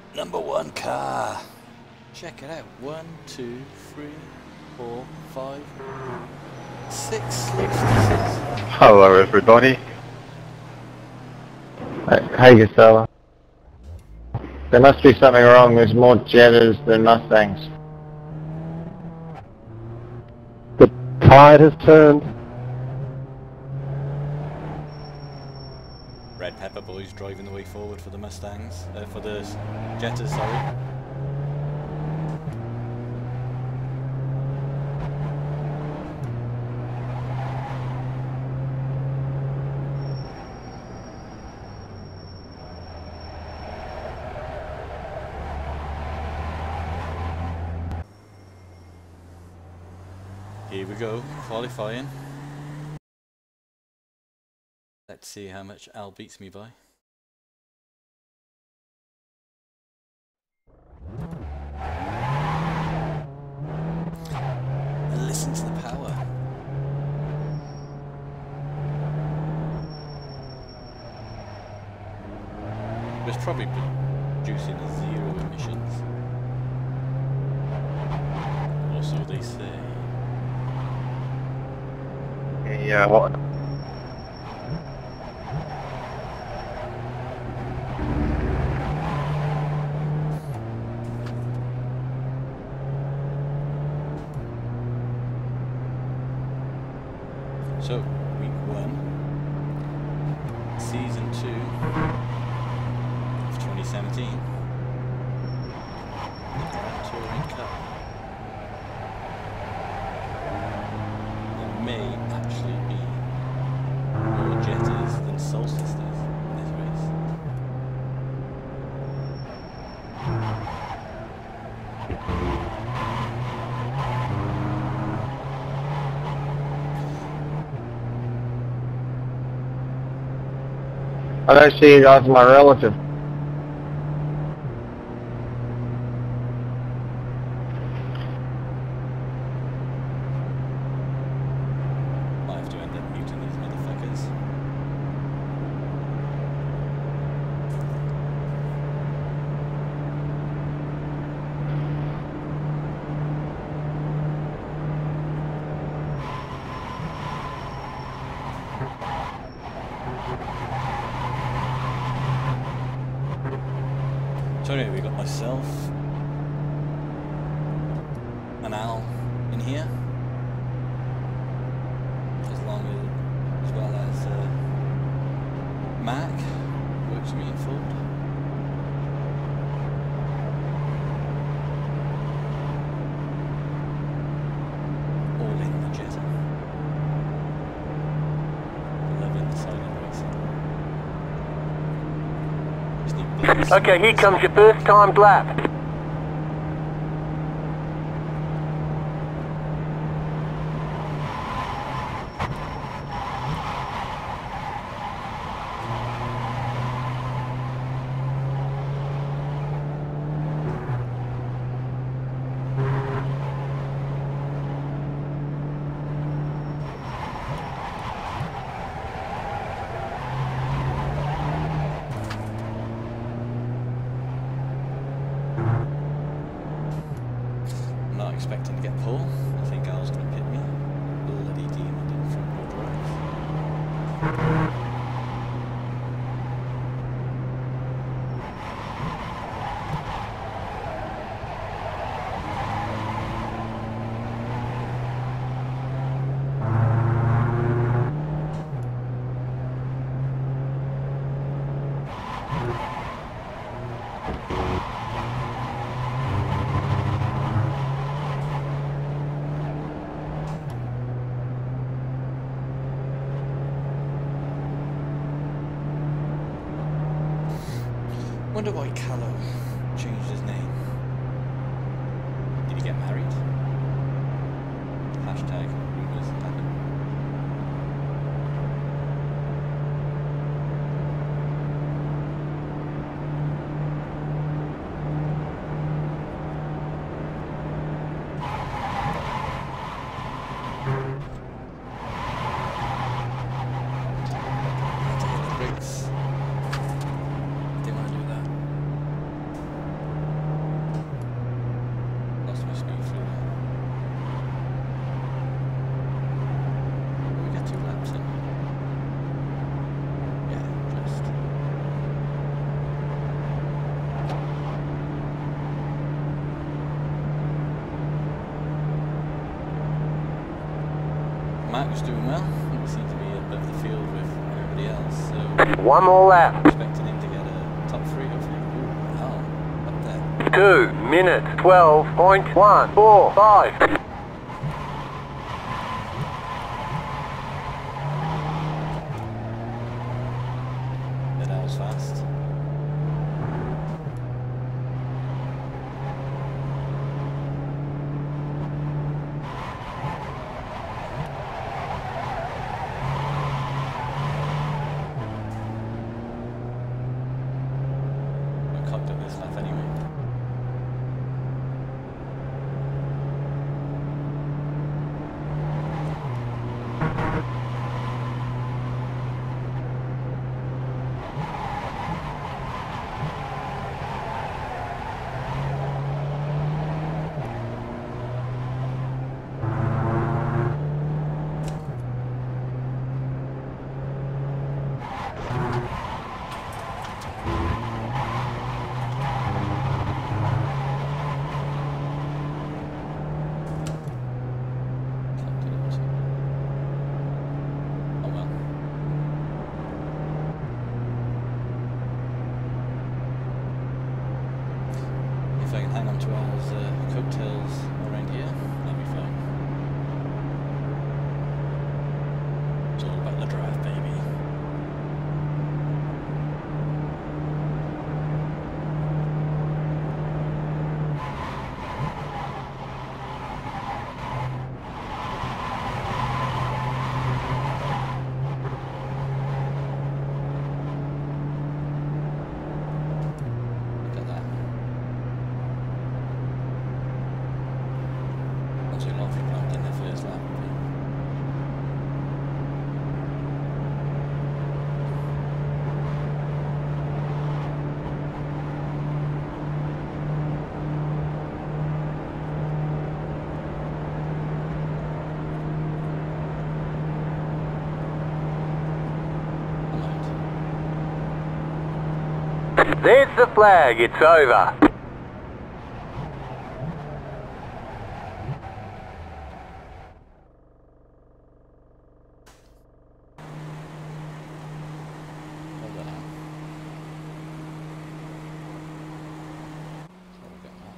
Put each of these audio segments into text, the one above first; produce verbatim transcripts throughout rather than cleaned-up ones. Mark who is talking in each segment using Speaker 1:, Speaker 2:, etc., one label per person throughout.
Speaker 1: Number one car. Check it out. One, two, three, four, five, six sleeps to six.
Speaker 2: Hello everybody.
Speaker 3: Hey Gustavo. There must be something wrong. There's more Jettas than Mustangs.
Speaker 4: The tide has turned.
Speaker 1: Red Pepper Boys driving the way forward for the Mustangs, uh, for the Jettas, sorry. Here we go, qualifying. Let's see how much Al beats me by. And listen to the power. It's probably producing zero emissions. Or so they say.
Speaker 2: Yeah, what?
Speaker 1: So, week one, season two of twenty seventeen, the Grand Touring Cup. There may actually be more Jettas than Soul Sisters in this race.
Speaker 3: I don't see you guys, my relative.
Speaker 1: Might have to end up muting these motherfuckers. So anyway, we got myself and Al in here, as long as, as well as uh, Mac works me in Ford. All in the Jetta. Loving the silent racing. Just need blips.
Speaker 5: Okay, here comes your first timed lap.
Speaker 1: Not expecting to get pull. I think Al's going to pit me. Bloody demon in front wheel drive. Wonder why Callow changed his name. Did he get married? Hashtag rumors happen. Had to hit the brakes. Didn't want to do that. was doing well. He seemed to be above the field with everybody else, so
Speaker 5: One more lap.
Speaker 1: expecting him to get a top three, hopefully. Ooh, oh, up there.
Speaker 5: Two minutes twelve point one four five.
Speaker 1: Yeah, that was fast. I cocked up this lap anyway. If I can hang on to Al's uh, coattails around here, that'll be fine. It's all about the drive, baby. Look at that. Not too long for people in their first lap.
Speaker 5: There's the flag. It's over.
Speaker 1: Hold that out. So we'll get that.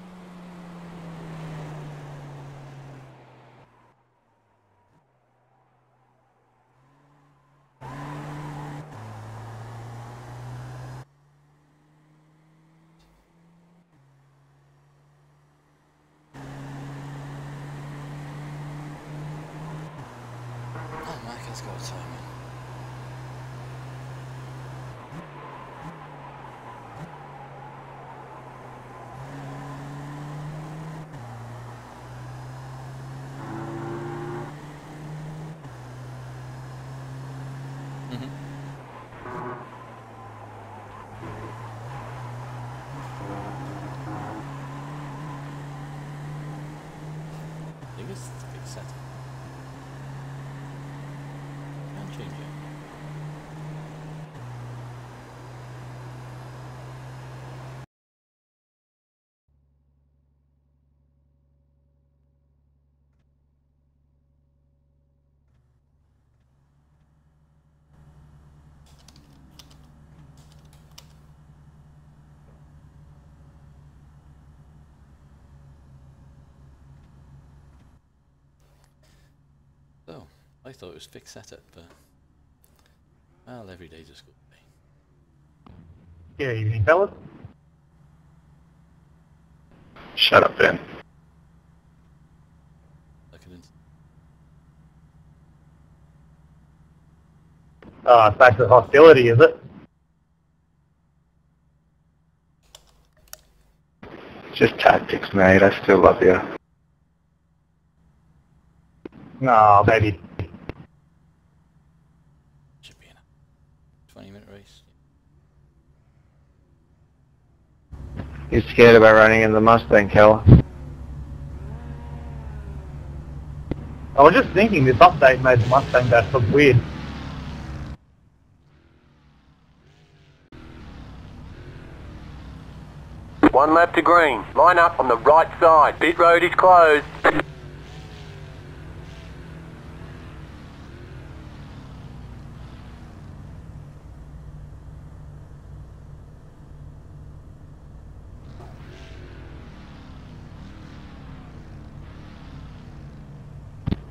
Speaker 1: Oh, Mike has got a timing. Mm-hmm. Biggest big set. Can't change it. So, I thought it was fixed setup, but well, every day's a school day.
Speaker 6: Good evening, fellas.
Speaker 2: Shut up, Ben.
Speaker 1: Look at it.
Speaker 6: Uh, it's back to hostility, is it?
Speaker 2: Just tactics, mate. I still love you.
Speaker 6: No, baby.
Speaker 1: Should be in a twenty minute race.
Speaker 3: You're scared about running in the Mustang, Keller?
Speaker 6: I was just thinking this update made the Mustang dash look weird.
Speaker 5: One lap to green. Line up on the right side. Pit road is closed.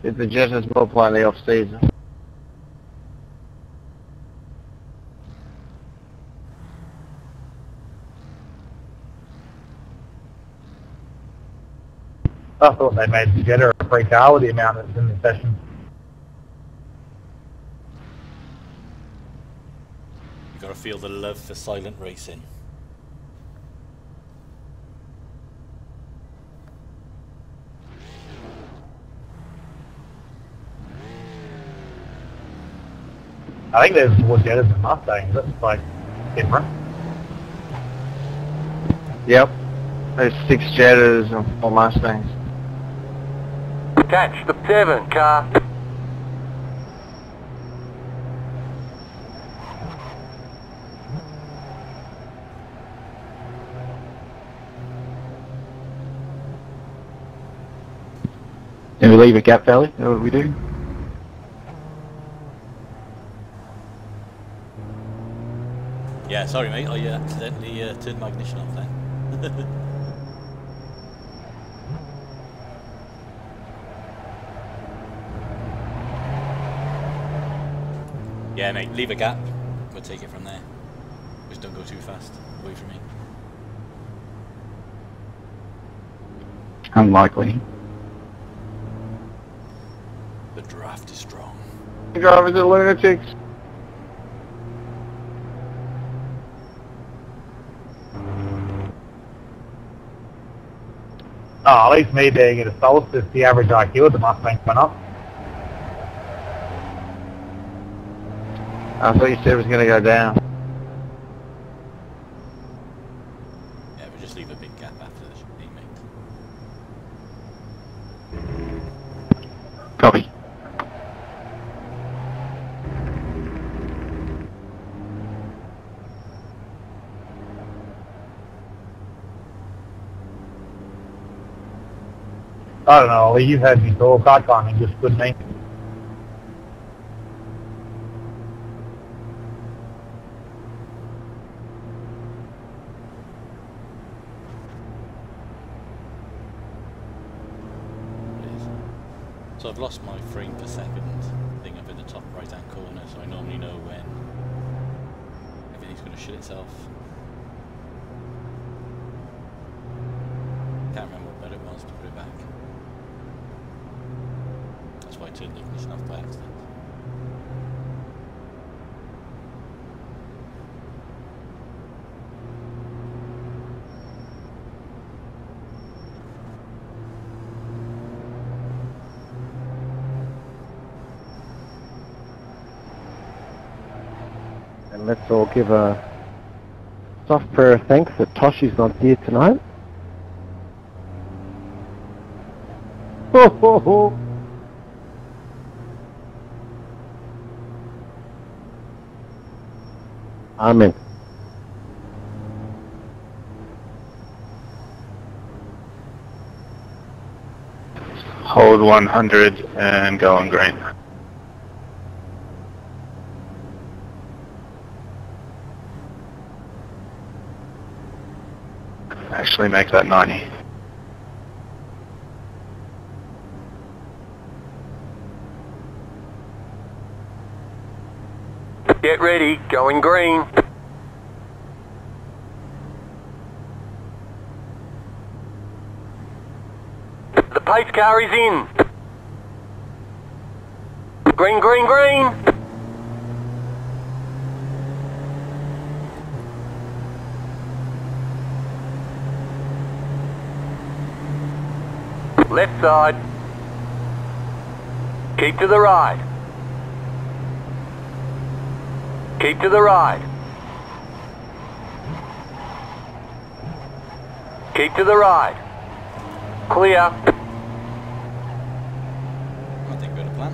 Speaker 3: Did the Jetters more play in the off season?
Speaker 6: I thought they made the Jetta a free car with the amount that's in the session.
Speaker 1: You've got to feel the love for silent racing.
Speaker 6: I think there's more Jettas than Mustangs. That's like different.
Speaker 3: Yep. There's six Jettas and four Mustangs.
Speaker 5: Catch the seven car.
Speaker 4: And we leave a gap valley, is that what we do?
Speaker 1: Yeah, sorry mate, I uh, accidentally uh, turned my ignition off then. Yeah mate, leave a gap, we'll take it from there. Just don't go too fast, away from me.
Speaker 2: Unlikely.
Speaker 1: The draft is strong.
Speaker 3: Drivers are lunatics.
Speaker 6: Oh, at least me being at a solstice, the average I Q of the Mustang went up.
Speaker 3: I thought you said it was going to go down.
Speaker 1: Yeah, we'll just leave a big gap after the should be, mate.
Speaker 2: Copy.
Speaker 6: I don't know, Ollie, you've had me talk. I can't think just good me.
Speaker 1: So I've lost my frame per second thing up in the top right hand corner, so I normally know when everything's going to shit itself. Can't remember what bed it was to put it back. That's why I turned the ignition off by accident.
Speaker 4: And let's all give a soft prayer of thanks that Toshi's not here tonight. Ho ho ho! Amen.
Speaker 2: Hold one hundred and go on green. Actually make that ninety.
Speaker 5: Get ready, going green. The pace car is in. Green, green, green. Left side. Keep to the right. Keep to the right. Keep to the right. Clear.
Speaker 1: I think we had a plan.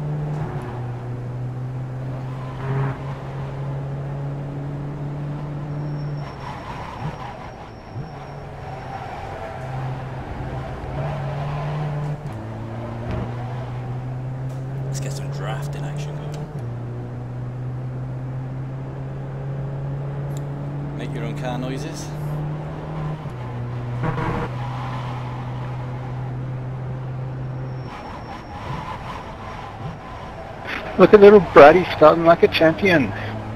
Speaker 1: Let's get some drafting action going. Make your own car noises.
Speaker 2: Look at little Brady starting like a champion.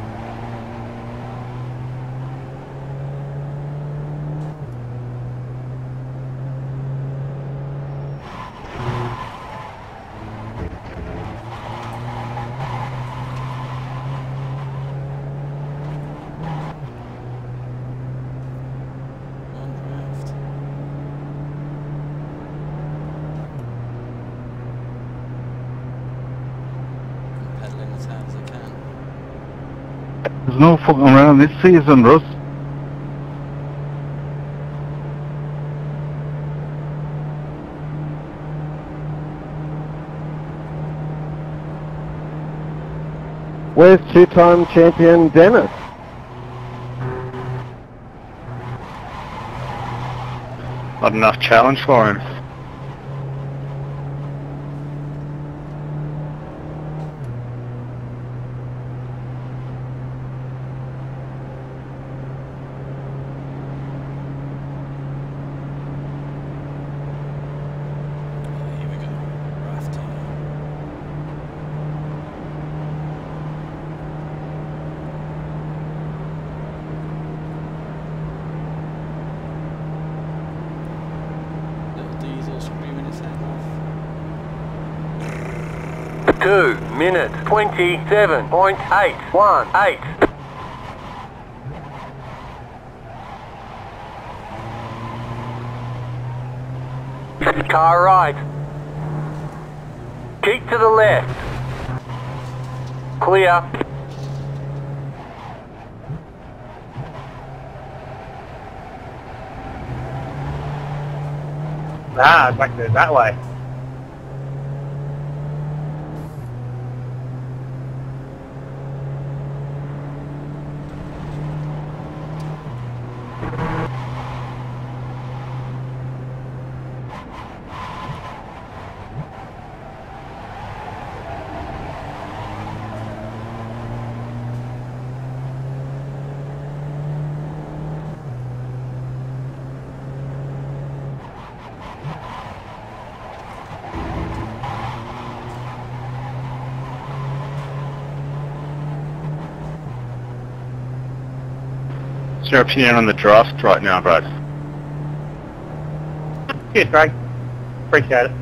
Speaker 1: One left. I'm pedaling as hard as I can.
Speaker 2: There's no fucking around this season, Russ.
Speaker 4: Where's two-time champion Dennis?
Speaker 2: Not enough challenge for him.
Speaker 1: Oh, here we go. Raft time. Little Diesel screaming his head off.
Speaker 5: two minutes twenty-seven point eight one eight. Car right. Keep to the left. Clear.
Speaker 6: Ah, back there, that way.
Speaker 2: What's your opinion on the draft right now, Brad?
Speaker 6: Cheers, Craig. Appreciate it.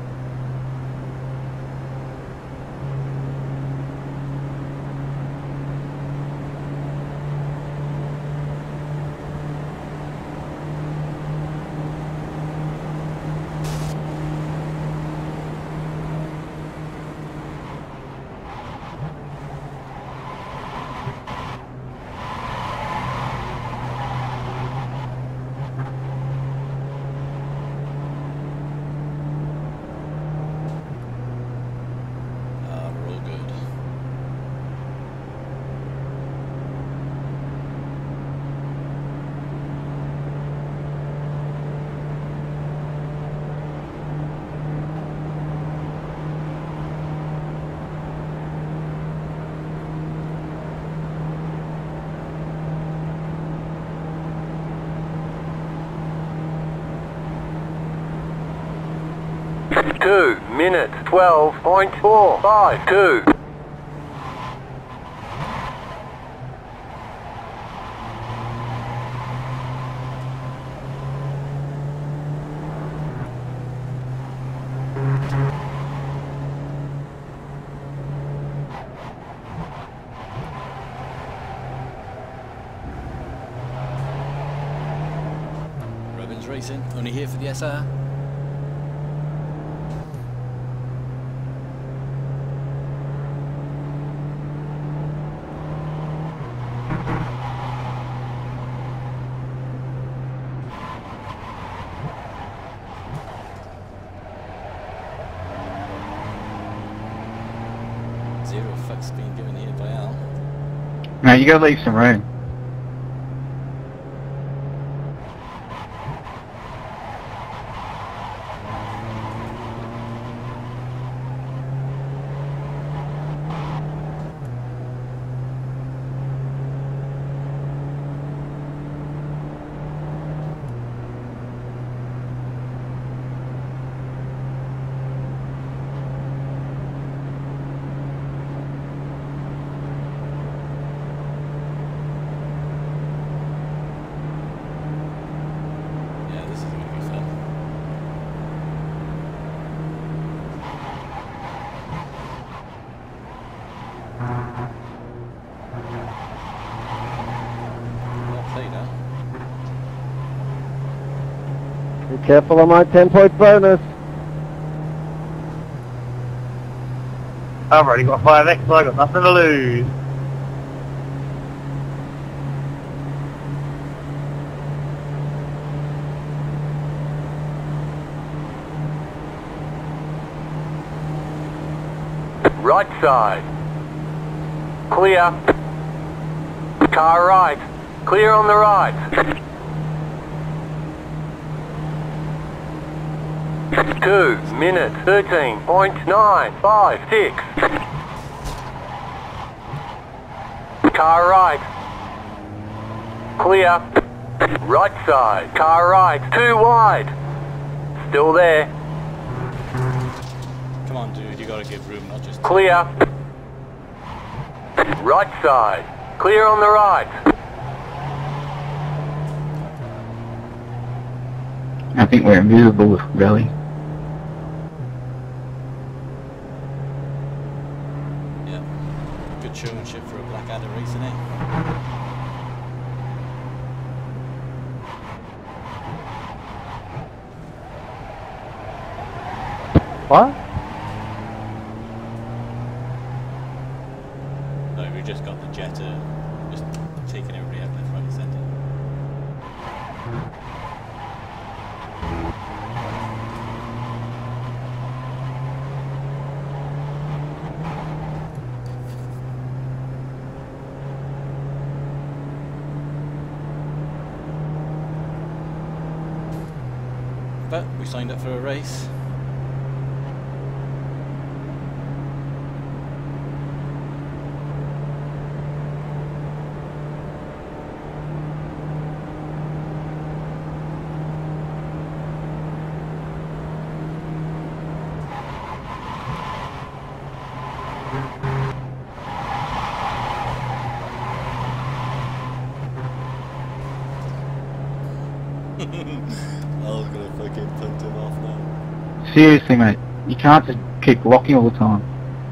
Speaker 1: Ah, we're all good.
Speaker 5: two minutes twelve point four five two.
Speaker 1: Robbins Racing, only here for the S R. Zero fucks being given here by Al.
Speaker 2: Now you gotta leave some room.
Speaker 4: careful of my ten point bonus.
Speaker 6: I've already got five X, so I've got nothing to lose.
Speaker 5: Right side. Clear. Car right. Clear on the right. Two minutes thirteen point nine five six. Car right. Clear. Right side. Car right. Too wide. Still there.
Speaker 1: Come on, dude, you gotta give room, not just...
Speaker 5: Clear. Right side. Clear on the right.
Speaker 2: I think we're invisible, really.
Speaker 1: Yeah. Good showmanship for a Blackadder race, innit?
Speaker 4: What?
Speaker 1: No, we just got the Jetta, just taking everybody out left, right and centre. But we signed up for a race. I was gonna fucking punt him off now.
Speaker 2: Seriously, mate. You can't just keep blocking all the time.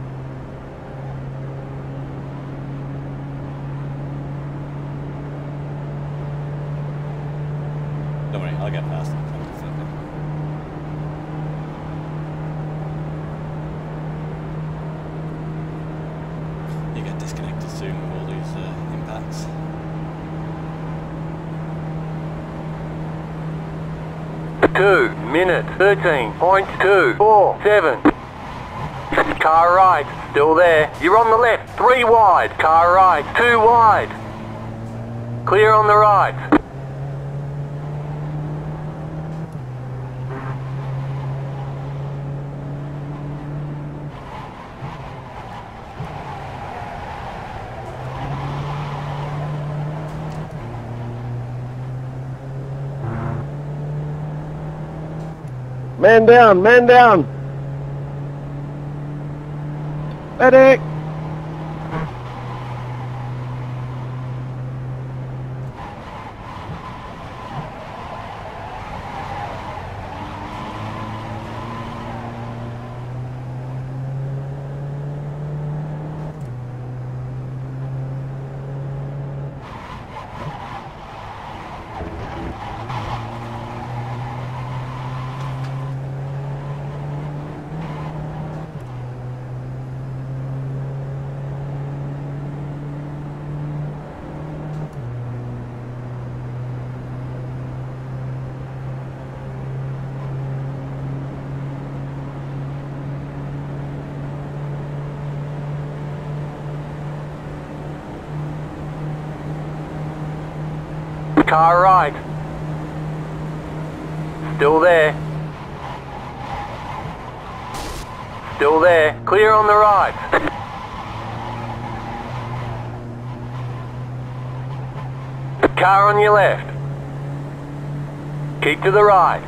Speaker 1: Don't worry, I'll get past him. You get disconnected soon with all these uh, impacts.
Speaker 5: Two minutes thirteen point two four seven. Car right, still there. You're on the left, three wide. Car right, two wide. Clear on the right.
Speaker 4: Man down, man down. Medic.
Speaker 5: Car right. Still there. Still there. Clear on the right. Car on your left. Keep to the right.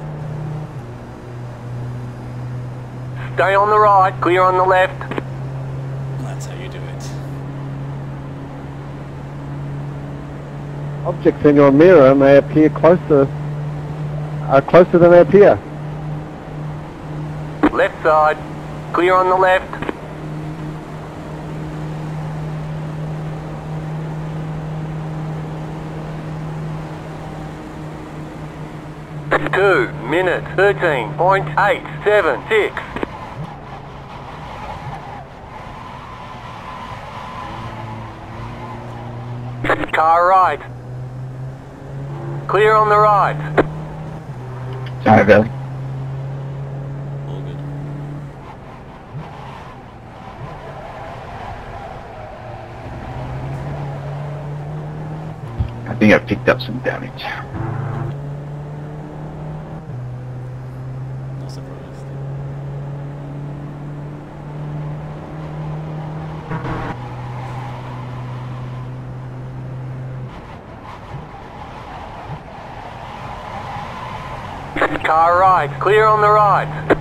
Speaker 5: Stay on the right. Clear on the left.
Speaker 1: That's how you do it.
Speaker 4: Objects in your mirror may appear closer, are closer than they appear.
Speaker 5: Left side. Clear on the left. two minutes thirteen point eight seven six. Car right. Clear on the right.
Speaker 2: Sorry, Valley.
Speaker 1: All good.
Speaker 2: I think I picked up some damage.
Speaker 1: Not surprised.
Speaker 5: Car right. Clear on the right.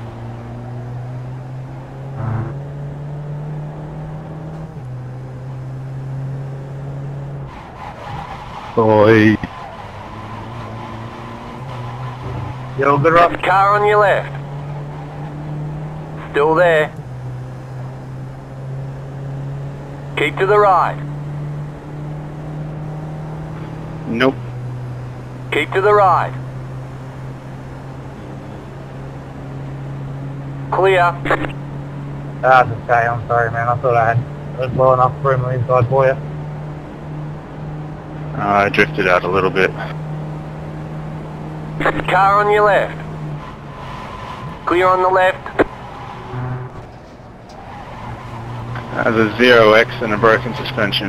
Speaker 2: Boy.
Speaker 6: Yo, good rock.
Speaker 5: Car on your left. Still there. Keep to the right.
Speaker 2: Nope.
Speaker 5: Keep to the right. Clear.
Speaker 6: Ah, it's okay, I'm sorry, man. I thought I had it well enough room on the inside for you.
Speaker 2: Uh, I drifted out a little bit.
Speaker 5: Car on your left. Clear on the left.
Speaker 2: Uh, the zero X and a broken suspension.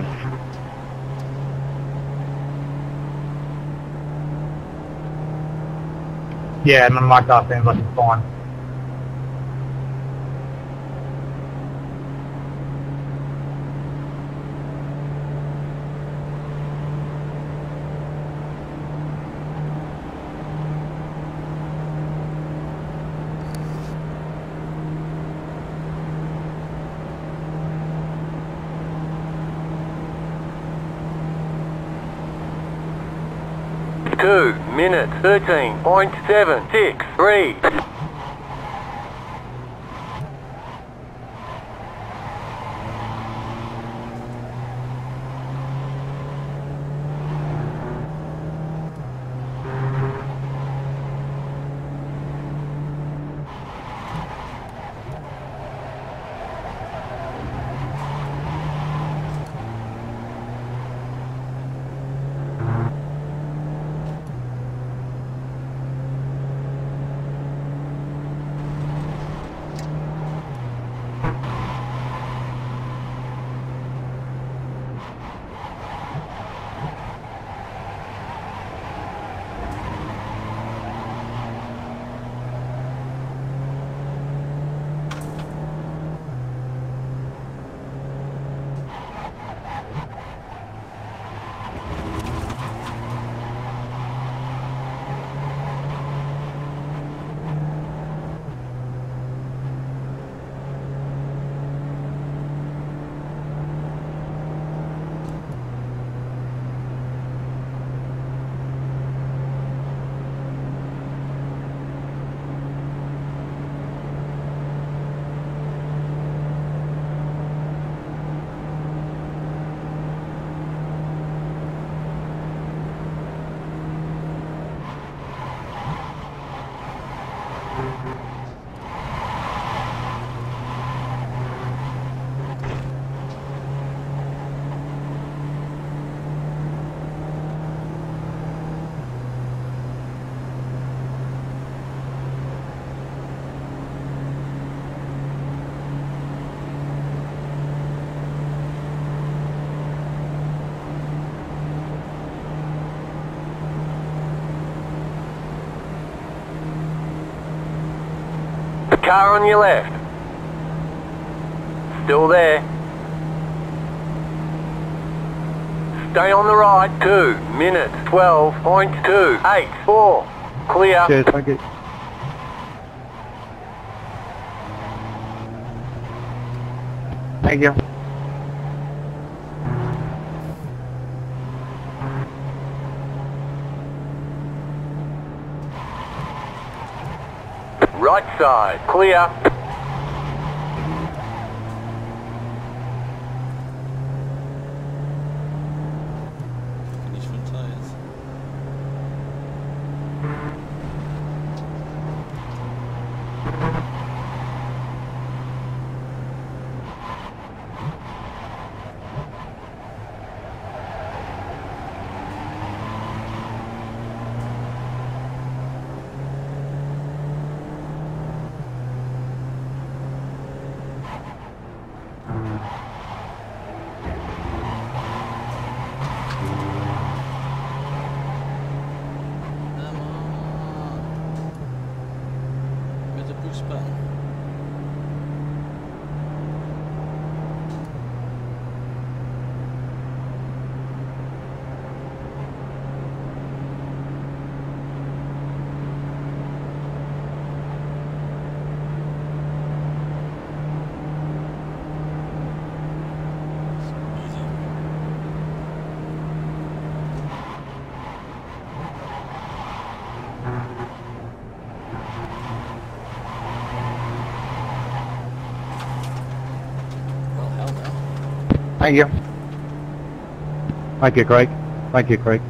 Speaker 6: Yeah, and my car seems like it's fine.
Speaker 5: two minutes thirteen point seven six three. Car on your left. Still there. Stay on the right. Two minutes twelve point two eight four. Clear.
Speaker 4: Cheers, thank you.
Speaker 2: Thank you.
Speaker 5: Right side. Clear.
Speaker 1: Finish front tyres.
Speaker 3: Thank you.
Speaker 4: Thank you, Craig. Thank you, Craig.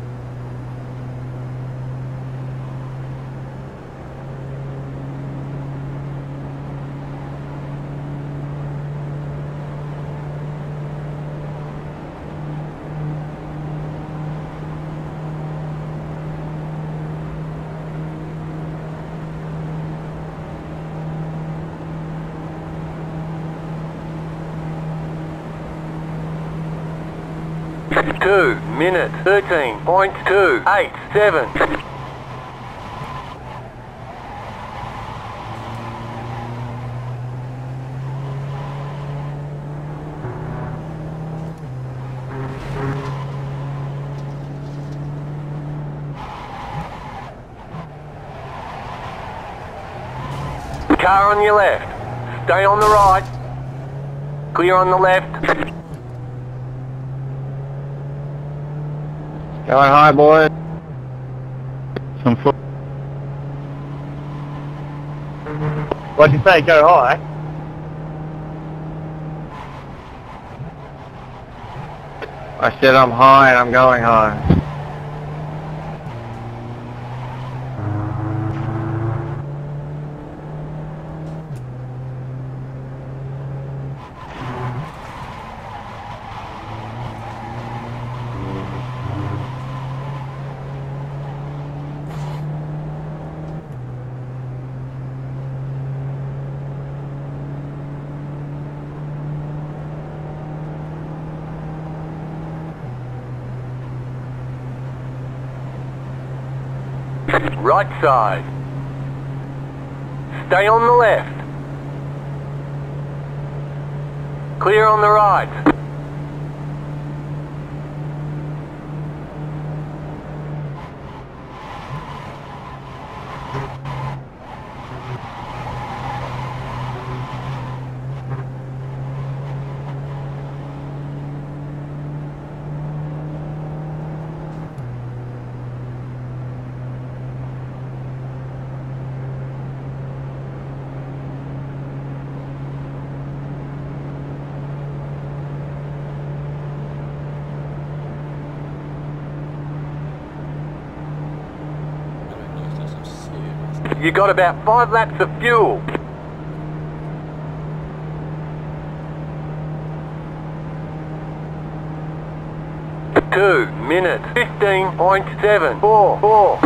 Speaker 5: Two minutes thirteen point two eight seven. Car on your left. Stay on the right. Clear on the left.
Speaker 3: Going high, boys.
Speaker 2: Some foot.
Speaker 6: What'd you say, go high?
Speaker 3: I said I'm high and I'm going high.
Speaker 5: Right side. Stay on the left. Clear on the right. You got about five laps of fuel. Two minutes fifteen point seven four four.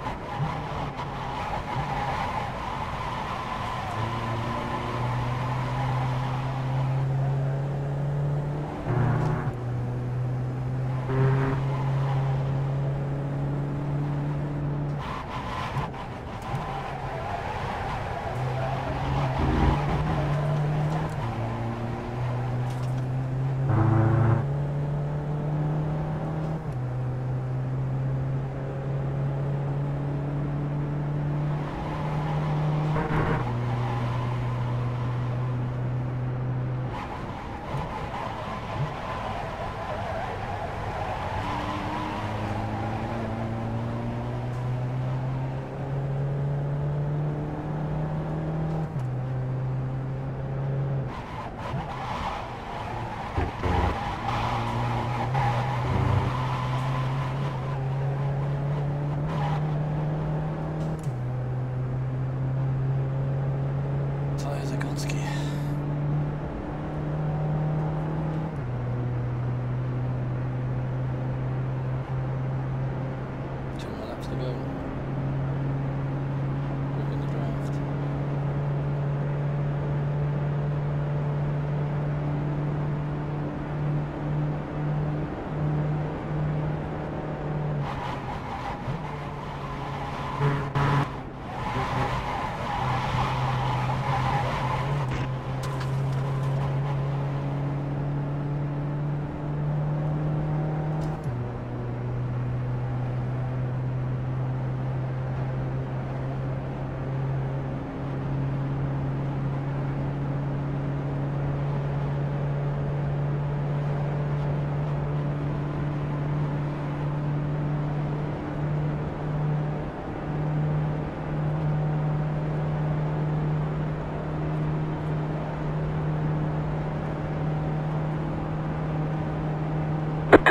Speaker 1: Tires are Gonski. Two more laps to go. We're in the draft.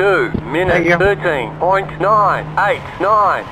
Speaker 5: two minutes thirteen point nine eight nine.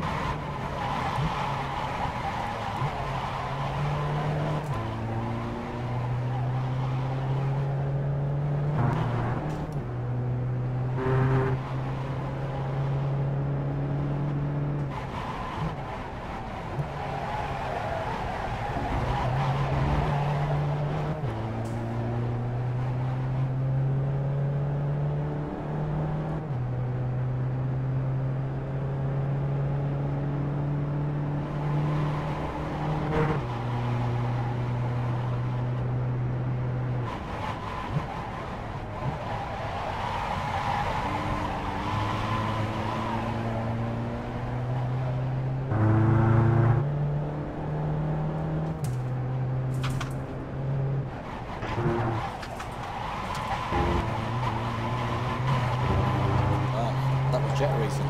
Speaker 1: That was jet racing.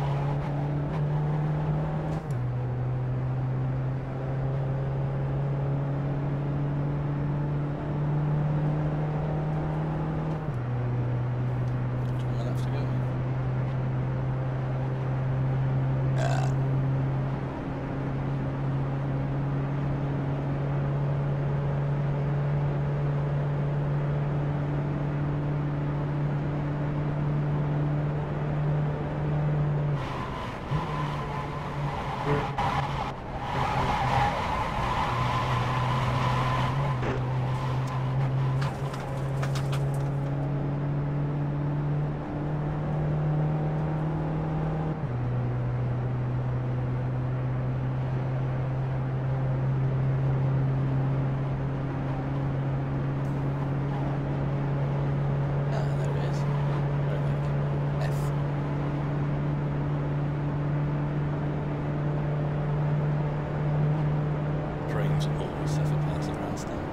Speaker 1: Two more laps to go. Ah. Always have a plastic grandstand.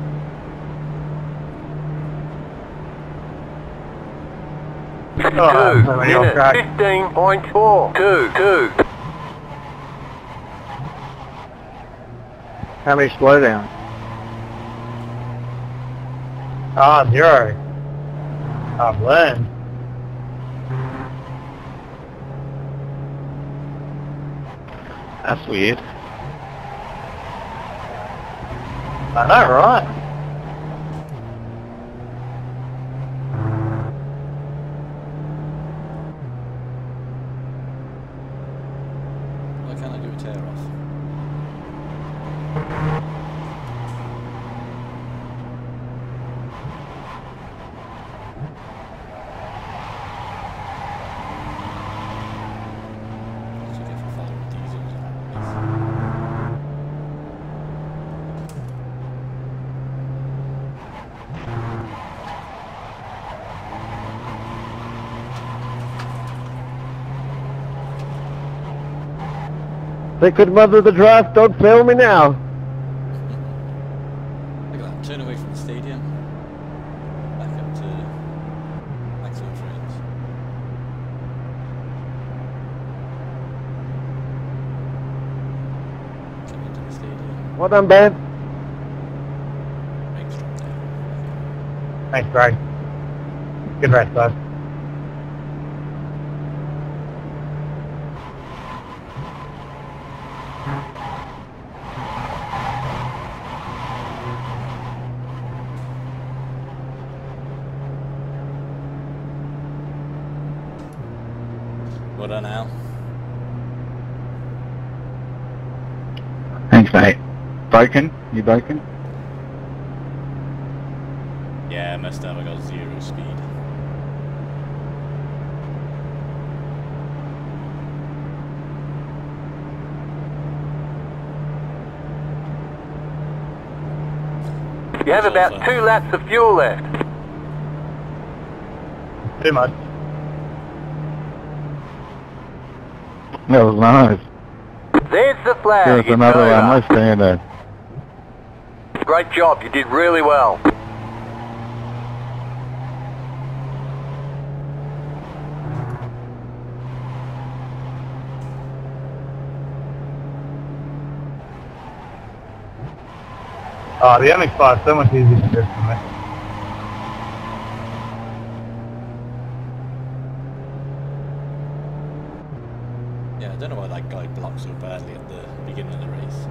Speaker 6: Oh,
Speaker 5: Two minutes fifteen point four two two.
Speaker 3: How many slowdown?
Speaker 6: Ah, zero. I've learned.
Speaker 2: That's weird.
Speaker 6: I know, right?
Speaker 1: Why can't I do a tear off? What's it get for firing diesels?
Speaker 4: They could mother the draft, don't fail me now.
Speaker 1: Look at that, turn away from the stadium. Back up to maximum frames. Come into the stadium.
Speaker 4: Well done, Ben.
Speaker 1: Brakes drop down.
Speaker 6: Thanks, Greg. Good rest, bud.
Speaker 1: Well done, Al.
Speaker 2: Thanks, mate. Broken? You broken?
Speaker 1: Yeah, I messed up. I got zero speed.
Speaker 5: You have about two laps of fuel left.
Speaker 6: Too much.
Speaker 3: That was nice.
Speaker 5: There's the flag.
Speaker 3: There's
Speaker 5: You
Speaker 3: another
Speaker 5: go
Speaker 3: one.
Speaker 5: up.
Speaker 3: Let's stand there.
Speaker 5: Great job. You did really well.
Speaker 6: Oh, the M X five is so much easier to drift for me.
Speaker 1: Yeah, I don't know why that guy blocked so badly at the beginning of the race.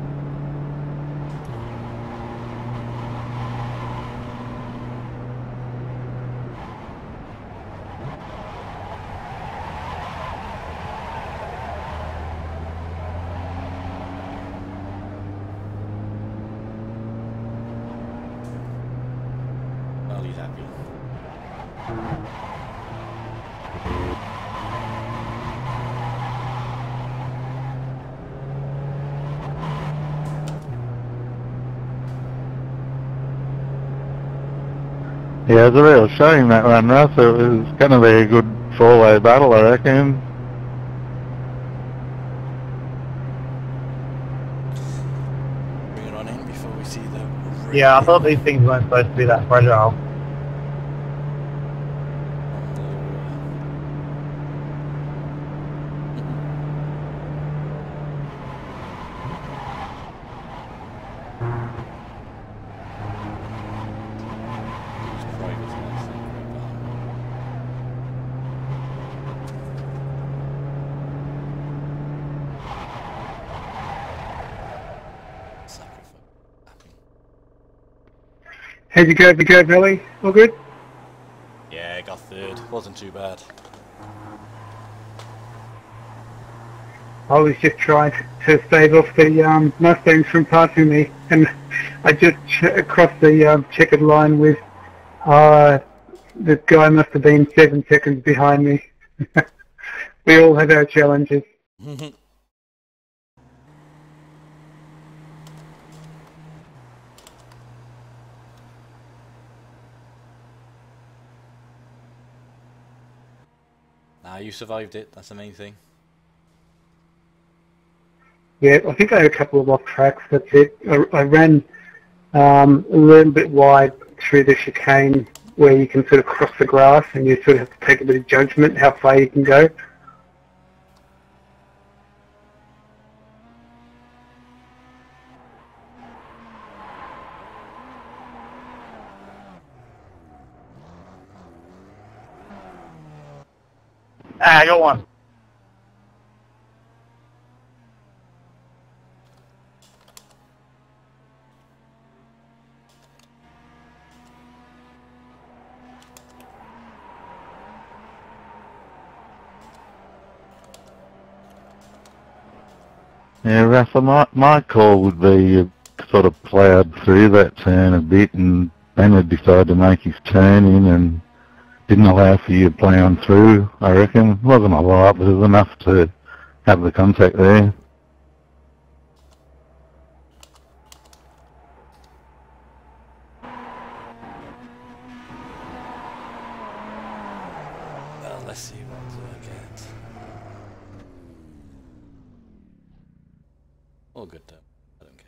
Speaker 1: Well, he's happy.
Speaker 2: Yeah, it was a real shame that one, Russ. It was going to be a good four-way battle, I reckon.
Speaker 1: Bring it on in before we see the...
Speaker 6: Yeah, I thought these things weren't supposed to be that fragile.
Speaker 7: How'd you go, the go, Billy? All good?
Speaker 1: Yeah, got third. Wasn't too bad.
Speaker 7: I was just trying to stave off the um, Mustangs from passing me, and I just ch crossed the um, checkered line with uh, the guy must have been seven seconds behind me. We all have our challenges.
Speaker 1: Nah, you survived it. That's the main thing.
Speaker 7: Yeah, I think I had a couple of off tracks. That's it. I, I ran um, a little bit wide through the chicane where you can sort of cross the grass, and you sort of have to take a bit of judgment how far you can go.
Speaker 6: Ah, I got one.
Speaker 2: Yeah, Russell, my, my call would be uh, sort of ploughed through that turn a bit, and then would decide to make his turn in and didn't allow for you ploughing through, I reckon. It wasn't a lot, but it was enough to have the contact there.
Speaker 1: Well, let's see what I get. All good though. I don't care.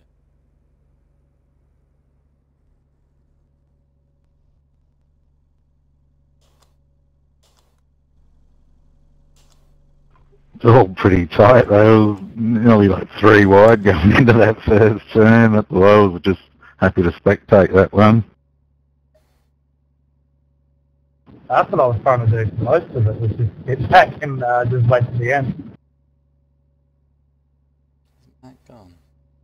Speaker 2: It's all pretty tight though. Nearly like three wide going into that first turn. That's why I was just happy to spectate that one.
Speaker 6: That's what I was trying to do most of it, was just get back and uh, just wait to the end.
Speaker 1: That gone.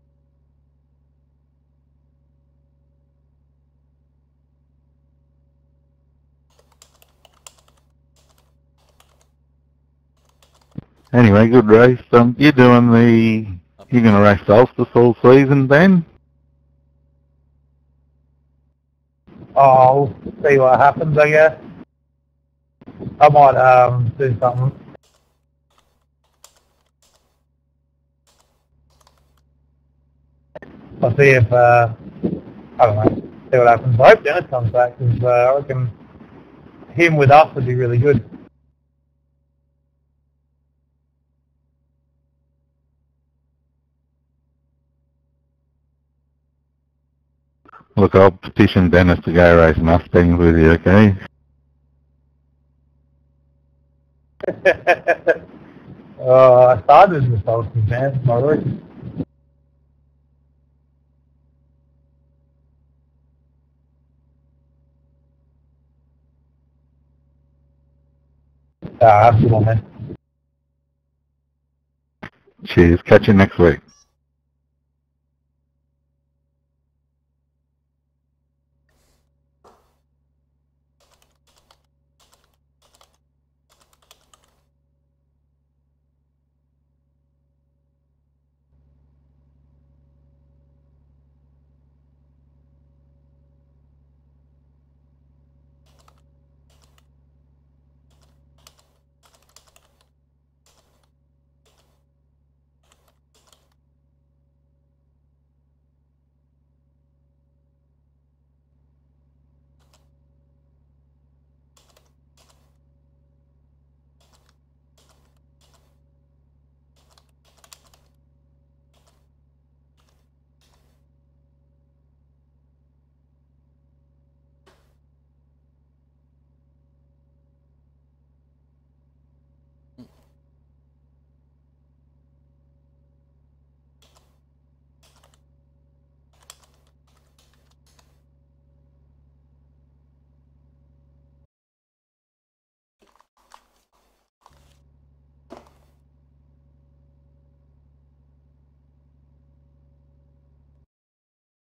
Speaker 2: Anyway, good race. Um, you're doing the... You're going to race Solstice all season, Ben?
Speaker 6: I'll see what happens, I guess. I might um, do something. I'll see if, uh, I don't know, see what happens. I hope Dennis comes back, because uh, I reckon him with us would be really good.
Speaker 2: Look, I'll petition Dennis to go race Mustangs with you, okay?
Speaker 6: uh, I started with Solstice, man. It's my rookie. Ah, that's good one, man.
Speaker 2: Cheers. Catch you next week.